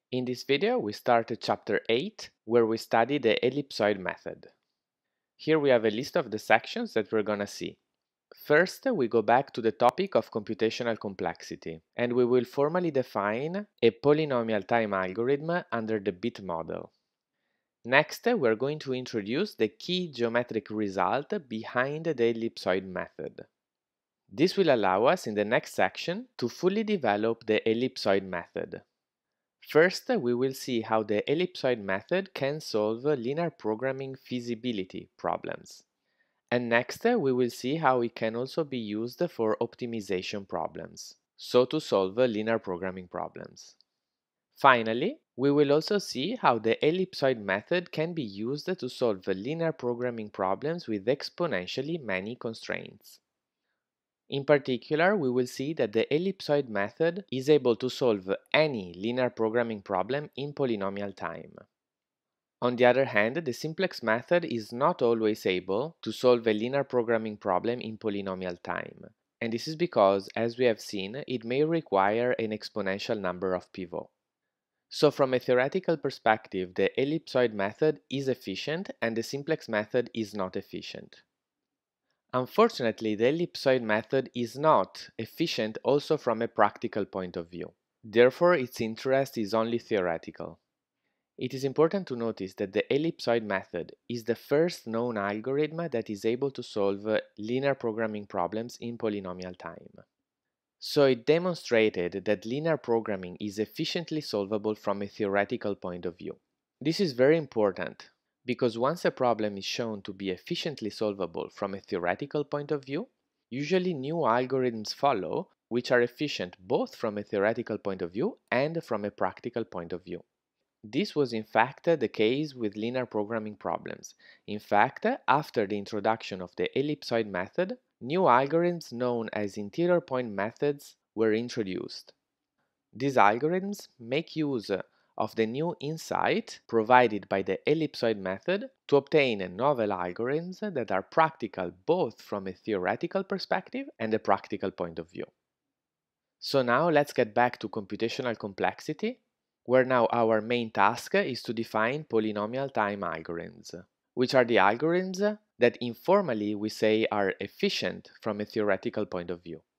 In this video, we start at Chapter 8, where we study the ellipsoid method. Here we have a list of the sections that we're gonna see. First, we go back to the topic of computational complexity, and we will formally define a polynomial time algorithm under the bit model. Next, we're going to introduce the key geometric result behind the ellipsoid method. This will allow us in the next section to fully develop the ellipsoid method. First, we will see how the ellipsoid method can solve linear programming feasibility problems. And next, we will see how it can also be used for optimization problems, so to solve linear programming problems. Finally, we will also see how the ellipsoid method can be used to solve linear programming problems with exponentially many constraints. In particular, we will see that the ellipsoid method is able to solve any linear programming problem in polynomial time. On the other hand, the simplex method is not always able to solve a linear programming problem in polynomial time, and this is because, as we have seen, it may require an exponential number of pivots. So from a theoretical perspective, the ellipsoid method is efficient and the simplex method is not efficient. Unfortunately, the ellipsoid method is not efficient also from a practical point of view. Therefore, its interest is only theoretical. It is important to notice that the ellipsoid method is the first known algorithm that is able to solve linear programming problems in polynomial time. So it demonstrated that linear programming is efficiently solvable from a theoretical point of view. This is very important because once a problem is shown to be efficiently solvable from a theoretical point of view, usually new algorithms follow which are efficient both from a theoretical point of view and from a practical point of view. This was in fact the case with linear programming problems. In fact, after the introduction of the ellipsoid method, new algorithms known as interior point methods were introduced. These algorithms make use of the new insight provided by the ellipsoid method to obtain novel algorithms that are practical both from a theoretical perspective and a practical point of view. So now let's get back to computational complexity, where now our main task is to define polynomial time algorithms, which are the algorithms that informally we say are efficient from a theoretical point of view.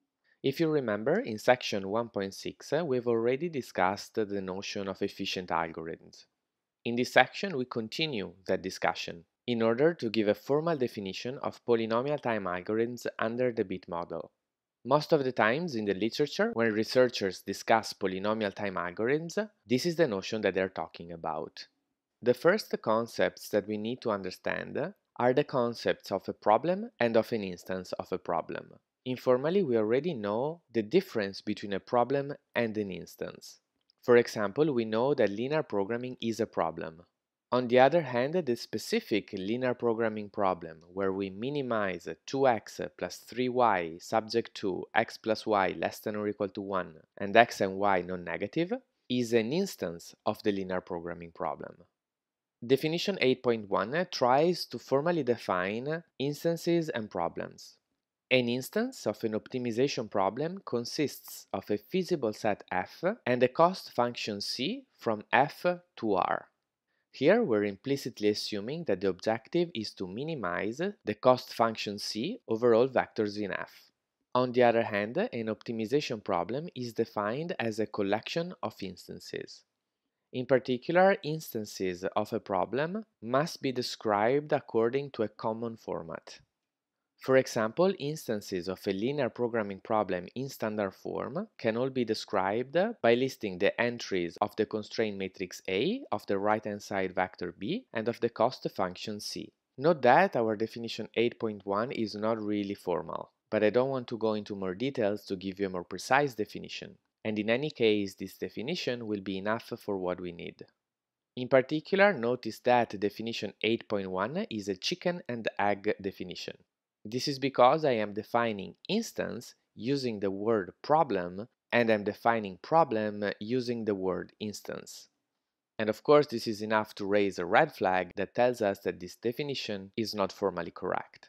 If you remember, in section 1.6, we've already discussed the notion of efficient algorithms. In this section, we continue that discussion in order to give a formal definition of polynomial time algorithms under the bit model. Most of the times in the literature, when researchers discuss polynomial time algorithms, this is the notion that they're talking about. The first concepts that we need to understand are the concepts of a problem and of an instance of a problem. Informally, we already know the difference between a problem and an instance. For example, we know that linear programming is a problem. On the other hand, the specific linear programming problem, where we minimize 2x plus 3y subject to x plus y less than or equal to 1 and x and y non-negative, is an instance of the linear programming problem. Definition 8.1 tries to formally define instances and problems. An instance of an optimization problem consists of a feasible set f and a cost function c from f to r. Here we're implicitly assuming that the objective is to minimize the cost function c over all vectors in f. On the other hand, an optimization problem is defined as a collection of instances. In particular, instances of a problem must be described according to a common format. For example, instances of a linear programming problem in standard form can all be described by listing the entries of the constraint matrix A, of the right-hand side vector B, and of the cost function C. Note that our definition 8.1 is not really formal, but I don't want to go into more details to give you a more precise definition, and in any case this definition will be enough for what we need. In particular, notice that definition 8.1 is a chicken and egg definition. This is because I am defining instance using the word problem and I'm defining problem using the word instance. And of course, this is enough to raise a red flag that tells us that this definition is not formally correct.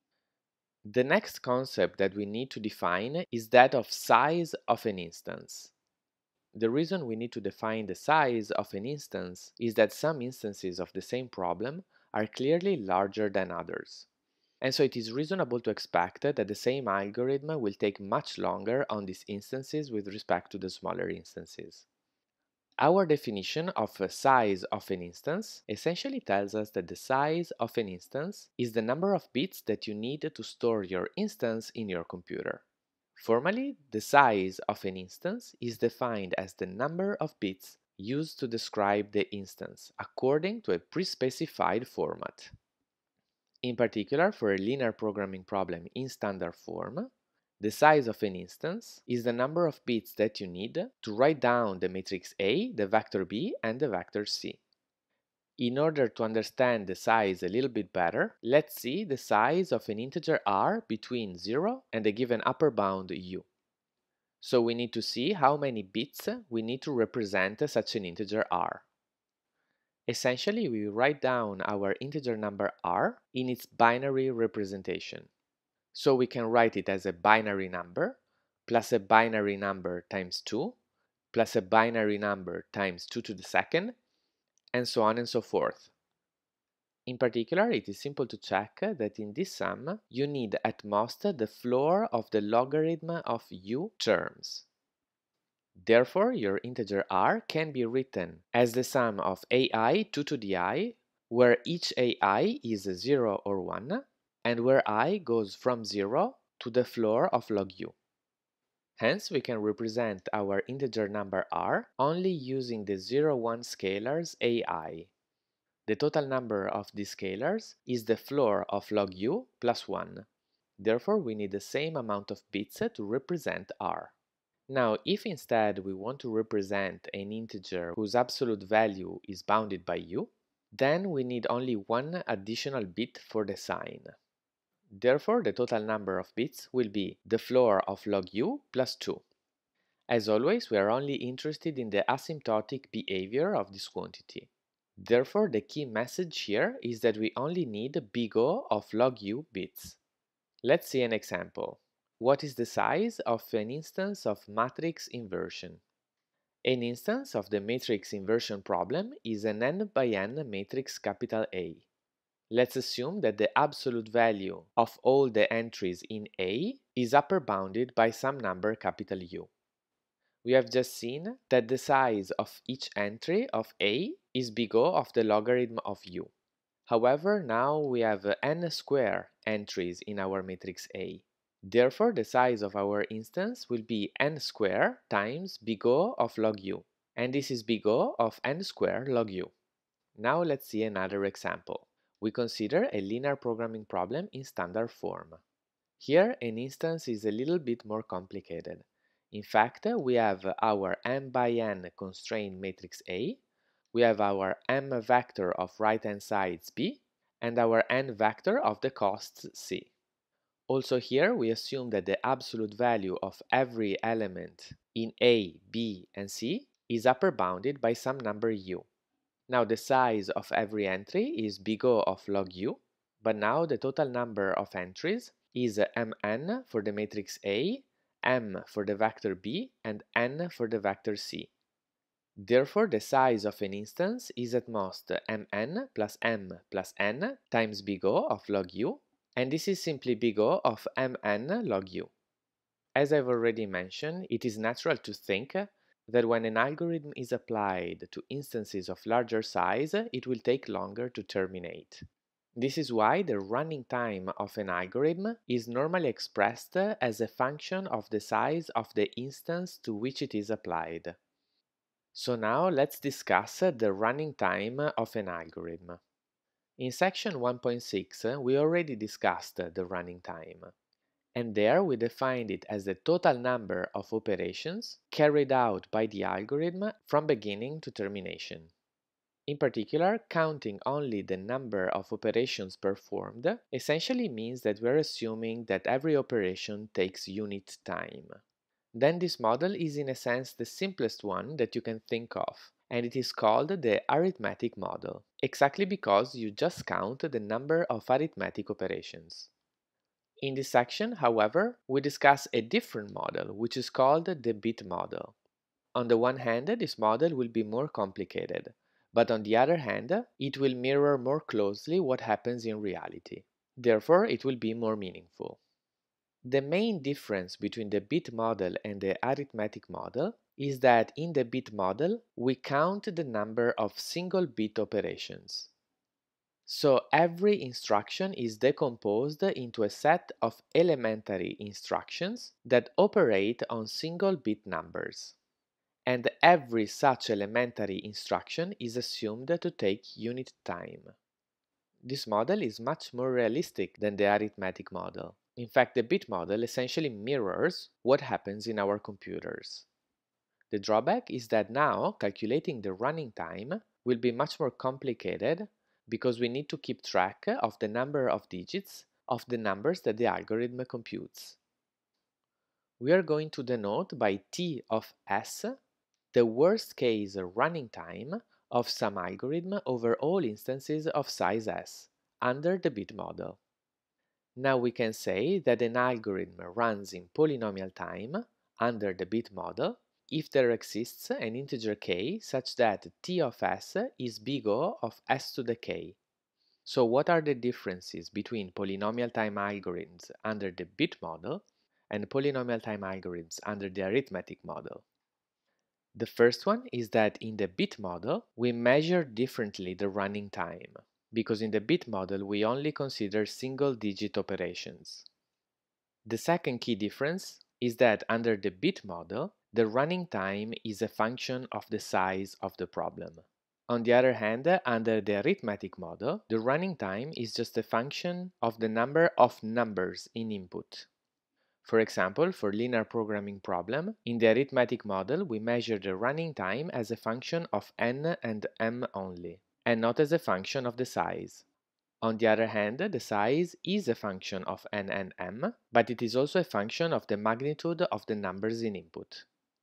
The next concept that we need to define is that of size of an instance. The reason we need to define the size of an instance is that some instances of the same problem are clearly larger than others. And so it is reasonable to expect that the same algorithm will take much longer on these instances with respect to the smaller instances. Our definition of a size of an instance essentially tells us that the size of an instance is the number of bits that you need to store your instance in your computer. Formally, the size of an instance is defined as the number of bits used to describe the instance according to a pre-specified format. In particular, for a linear programming problem in standard form, the size of an instance is the number of bits that you need to write down the matrix A, the vector B, and the vector C. In order to understand the size a little bit better, let's see the size of an integer r between 0 and a given upper bound u. So we need to see how many bits we need to represent such an integer r. Essentially, we write down our integer number r in its binary representation. So we can write it as a binary number plus a binary number times 2 plus a binary number times 2 to the second, and so on and so forth. In particular, it is simple to check that in this sum you need at most the floor of the logarithm of u terms. Therefore, your integer r can be written as the sum of ai 2 to the I, where each ai is 0 or 1, and where I goes from 0 to the floor of log u. Hence, we can represent our integer number r only using the 0, 1 scalars ai. The total number of these scalars is the floor of log u plus 1. Therefore, we need the same amount of bits to represent r. Now, if instead we want to represent an integer whose absolute value is bounded by u, then we need only one additional bit for the sign. Therefore, the total number of bits will be the floor of log u plus 2. As always, we are only interested in the asymptotic behavior of this quantity. Therefore, the key message here is that we only need big O of log u bits. Let's see an example. What is the size of an instance of matrix inversion? An instance of the matrix inversion problem is an n by n matrix capital A. Let's assume that the absolute value of all the entries in A is upper bounded by some number capital U. We have just seen that the size of each entry of A is big O of the logarithm of U. However, now we have n square entries in our matrix A. Therefore, the size of our instance will be n square times big O of log U, and this is big O of n square log U. Now let's see another example. We consider a linear programming problem in standard form. Here, an instance is a little bit more complicated. In fact, we have our m by n constrained matrix A, we have our m vector of right-hand sides B, and our n vector of the costs C. Also here, we assume that the absolute value of every element in A, B, and C is upper bounded by some number u. Now the size of every entry is big O of log u, but now the total number of entries is mn for the matrix A, m for the vector B, and n for the vector C. Therefore, the size of an instance is at most mn plus m plus n times big O of log u, and this is simply big O of mn log u. As I've already mentioned, it is natural to think that when an algorithm is applied to instances of larger size, it will take longer to terminate. This is why the running time of an algorithm is normally expressed as a function of the size of the instance to which it is applied. So now let's discuss the running time of an algorithm. In section 1.6, we already discussed the running time, and there we defined it as the total number of operations carried out by the algorithm from beginning to termination. In particular, counting only the number of operations performed essentially means that we're assuming that every operation takes unit time. Then this model is in a sense the simplest one that you can think of, and it is called the arithmetic model, exactly because you just count the number of arithmetic operations. In this section, however, we discuss a different model, which is called the bit model. On the one hand, this model will be more complicated, but on the other hand, it will mirror more closely what happens in reality. Therefore, it will be more meaningful. The main difference between the bit model and the arithmetic model is that in the bit model, we count the number of single bit operations. So every instruction is decomposed into a set of elementary instructions that operate on single bit numbers. And every such elementary instruction is assumed to take unit time. This model is much more realistic than the arithmetic model. In fact, the bit model essentially mirrors what happens in our computers. The drawback is that now calculating the running time will be much more complicated because we need to keep track of the number of digits of the numbers that the algorithm computes. We are going to denote by T of S the worst case running time of some algorithm over all instances of size S under the bit model. Now we can say that an algorithm runs in polynomial time under the bit model if there exists an integer k such that T of S is big O of S to the k. So what are the differences between polynomial time algorithms under the bit model and polynomial time algorithms under the arithmetic model? The first one is that in the bit model, we measure differently the running time, because in the bit model we only consider single-digit operations. The second key difference is that under the bit model, the running time is a function of the size of the problem. On the other hand, under the arithmetic model, the running time is just a function of the number of numbers in input. For example, for linear programming problem, in the arithmetic model we measure the running time as a function of n and m only, and not as a function of the size. On the other hand, the size is a function of n and m, but it is also a function of the magnitude of the numbers in input.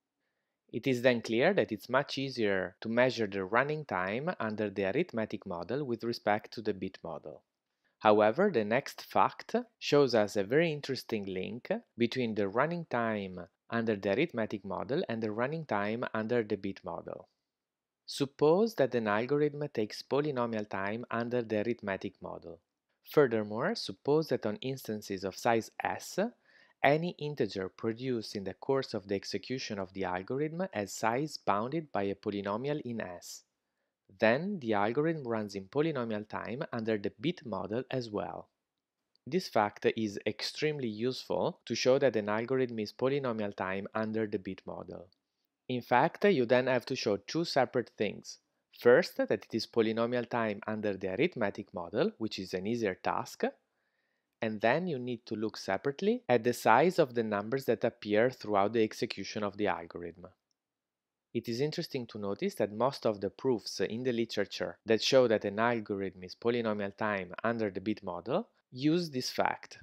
It is then clear that it's much easier to measure the running time under the arithmetic model with respect to the bit model. However, the next fact shows us a very interesting link between the running time under the arithmetic model and the running time under the bit model. Suppose that an algorithm takes polynomial time under the arithmetic model. Furthermore, suppose that on instances of size S, any integer produced in the course of the execution of the algorithm has size bounded by a polynomial in S. Then the algorithm runs in polynomial time under the bit model as well. This fact is extremely useful to show that an algorithm is polynomial time under the bit model. In fact, you then have to show two separate things. First, that it is polynomial time under the arithmetic model, which is an easier task, and then you need to look separately at the size of the numbers that appear throughout the execution of the algorithm. It is interesting to notice that most of the proofs in the literature that show that an algorithm is polynomial time under the bit model use this fact.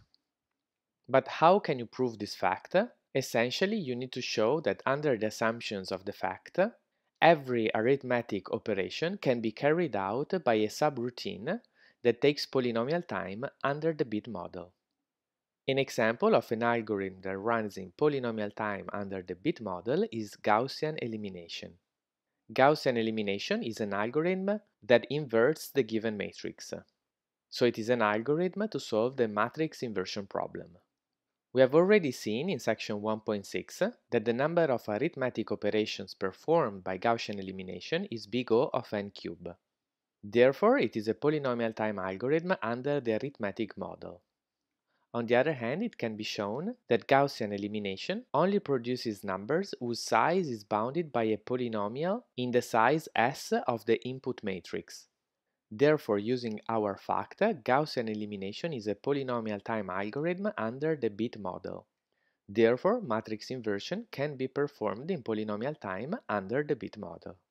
But how can you prove this fact? Essentially, you need to show that under the assumptions of the fact, every arithmetic operation can be carried out by a subroutine that takes polynomial time under the bit model. An example of an algorithm that runs in polynomial time under the bit model is Gaussian elimination. Gaussian elimination is an algorithm that inverts the given matrix. So it is an algorithm to solve the matrix inversion problem. We have already seen in section 1.6 that the number of arithmetic operations performed by Gaussian elimination is big O of n cube. Therefore, it is a polynomial time algorithm under the arithmetic model. On the other hand, it can be shown that Gaussian elimination only produces numbers whose size is bounded by a polynomial in the size S of the input matrix. Therefore, using our fact, Gaussian elimination is a polynomial time algorithm under the bit model. Therefore, matrix inversion can be performed in polynomial time under the bit model.